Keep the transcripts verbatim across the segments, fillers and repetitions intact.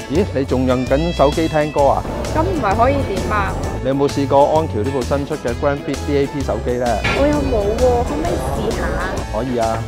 咦，你仲用緊手機聽歌啊？ 咁唔係可以點啊？ 你有冇試過安橋呢部新出嘅 Grandfit D A P 手機咧？ 我又冇喎，可唔可以試下？ 可以啊。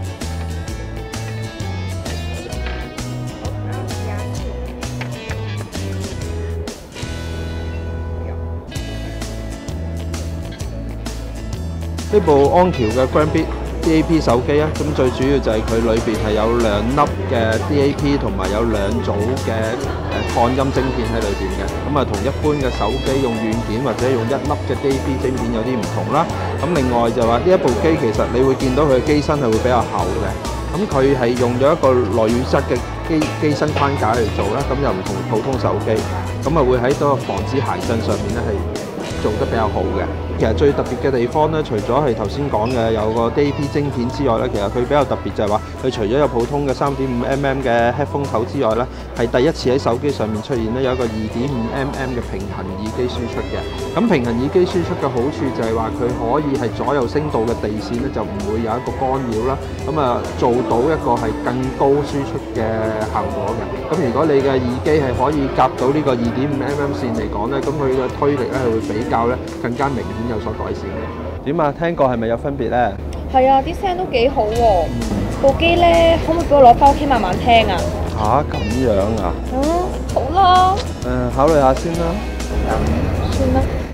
呢部安橋嘅 Grandfit D A P 手機啊，咁最主要就係佢裏邊係有兩粒嘅 D A P 同埋有兩組嘅誒擴音晶片喺裏邊嘅，咁啊同一般嘅手機用軟件或者用一粒嘅 D A P 晶片有啲唔同啦。咁另外就話呢一部機其實你會見到佢嘅機身係會比較厚嘅，咁佢係用咗一個鋁質嘅機機身框架嚟做啦，咁又唔同普通手機，咁啊會喺嗰個防止鞋震上面咧係做得比較好嘅。其實最特別嘅地方咧，除咗係頭先講嘅有個 D A P 晶片之外咧，其實佢比較特別就係話，佢除咗有普通嘅三點五 mm 嘅 headphone 口之外咧，係第一次喺手機上面出現咧有一個二點五 mm 嘅平衡耳機輸出嘅。咁平衡耳機輸出嘅好處就係話佢可以係左右聲道嘅地線咧就唔會有一個干擾啦，咁啊做到一個係更高輸出嘅效果嘅。咁如果你嘅耳機係可以夾到呢個二點五 mm 線嚟講咧，咁佢嘅推力咧係會比較咧更加明顯有所改善嘅。點啊？聽過係咪有分別咧？ 係啊，啲聲都幾好喎。部機咧，可唔可以俾我攞翻屋企慢慢聽啊？ 吓，咁樣啊？ 嗯，好啦。 誒，考慮下先啦。 算啦。